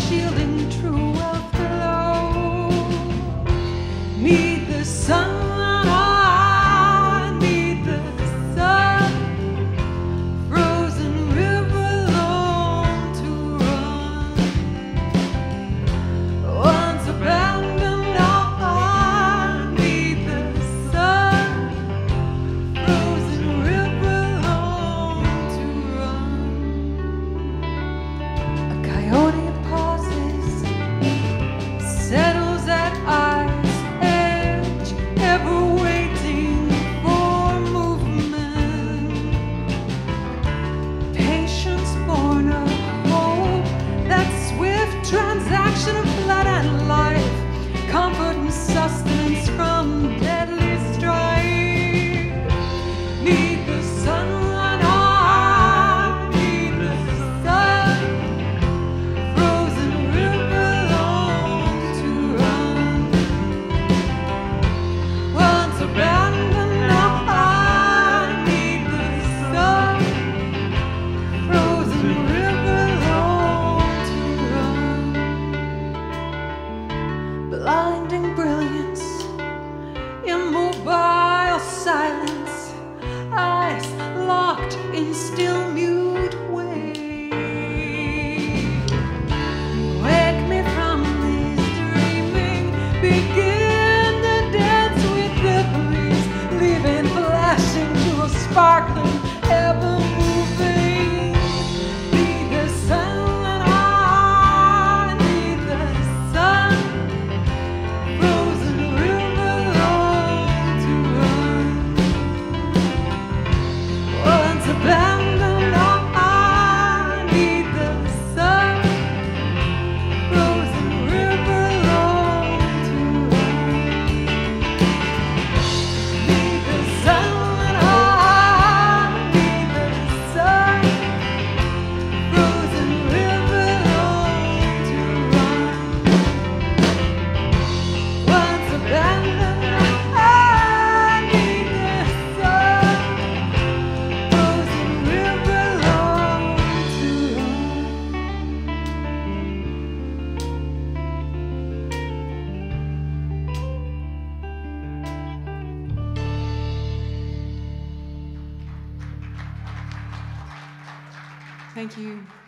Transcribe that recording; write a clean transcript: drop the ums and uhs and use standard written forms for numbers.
shielding true wealth below. Need the sun, I need the sun. Frozen river long to run. Once abandoned, I need the sun. Frozen river long to run. A coyote pauses, settles at eye's edge, ever waiting for movement. Patience born of hope, that swift transaction of blood and life, comfort and sustenance from deadly strife. Need the sun, I need the sun. Frozen river long to run. Once abandoned, I need the sun. Frozen river long to run. Blinding brilliance, immobile silence, eyes locked in still mute wait. Wake me from this dreaming, begin to dance with the breeze, leaving flashing to a sparkling, ever moving. Need the sun, I need the sun. Frozen river long to run. Once abandoned, I need the sun. Frozen river long to run. Need the sun, I need the sun. Frozen river long to run. Once abandoned, I need the sun. Frozen river long to run. Thank you.